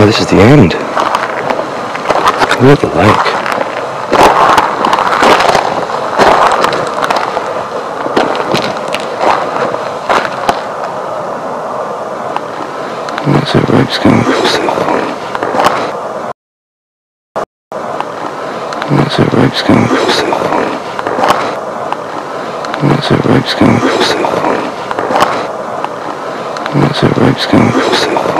this is the end. Look at the lake. There's a ropes going across that pond. There's a ropes going across that pond. There's a ropes going across that pond. There's a ropes going across that pond.